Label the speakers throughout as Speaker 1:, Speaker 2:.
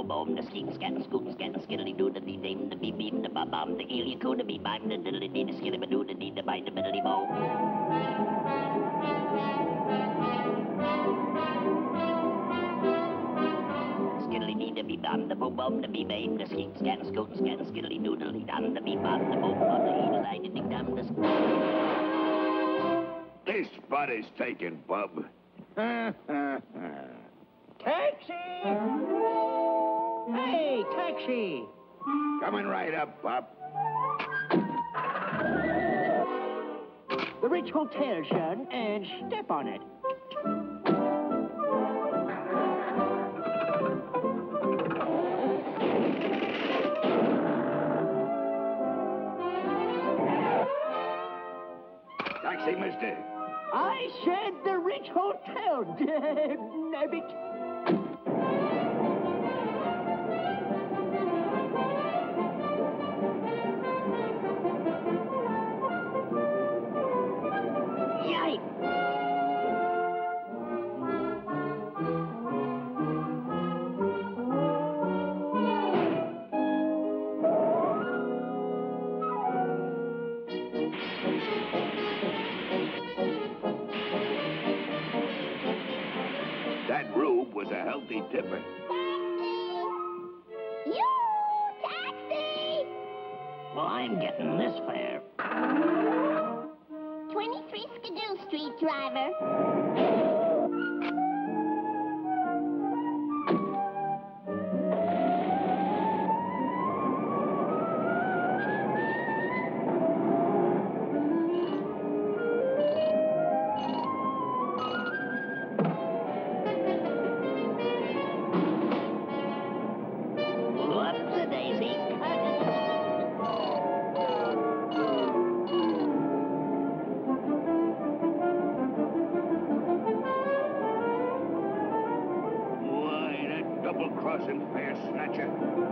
Speaker 1: boom, the skeet, scat, scoot, scat, skiddly doo, the dee, the beep, beep, the bum, bum, the eel, you could be by the diddly dee, the skiddy, doo, the dee, the bite, the biddly bow. Skiddly dee, the beep, bum, the boom, bum, the beep, babe, the skeet, scat, scoot, scat, skiddly doo, the dum, the beep, bum, the boom, bum, the eel, the ding, dum, the
Speaker 2: This spot is taken, bub.
Speaker 3: Taxi! Hey, taxi!
Speaker 2: Coming right up, Pop.
Speaker 3: The Rich Hotel, son, and step on it.
Speaker 2: Taxi, mister.
Speaker 3: I said the Rich Hotel, nabbit.
Speaker 2: That rube was a healthy tipper.
Speaker 4: You taxi!
Speaker 1: Well, I'm getting this fare.
Speaker 4: 23 Skidoo Street, driver.
Speaker 2: Double-crossing fare snatcher.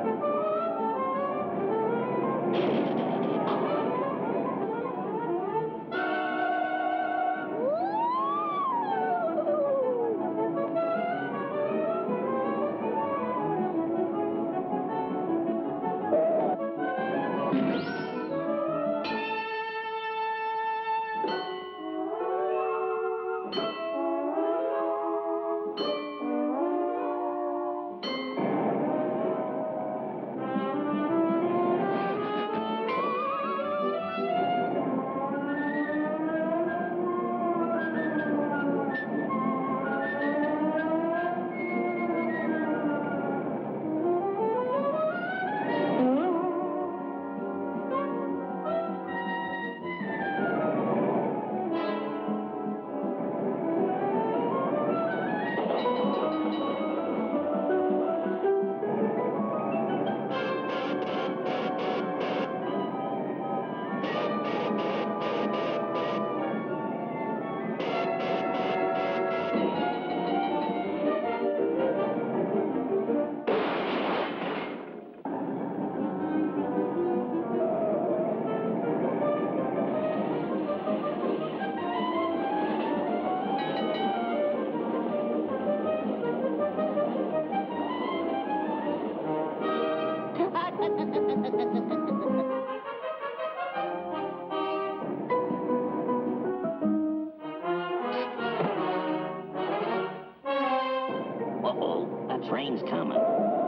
Speaker 1: Uh-oh, that train's coming.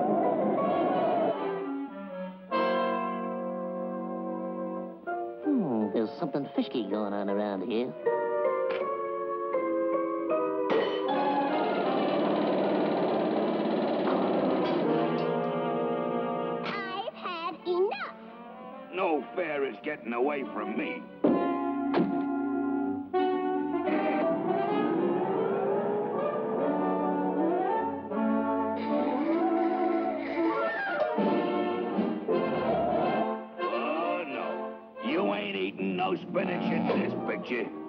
Speaker 5: There's something fishy going on around here.
Speaker 4: I've had enough.
Speaker 2: No fare is getting away from me. Oh, no. You ain't eating no spinach in this picture.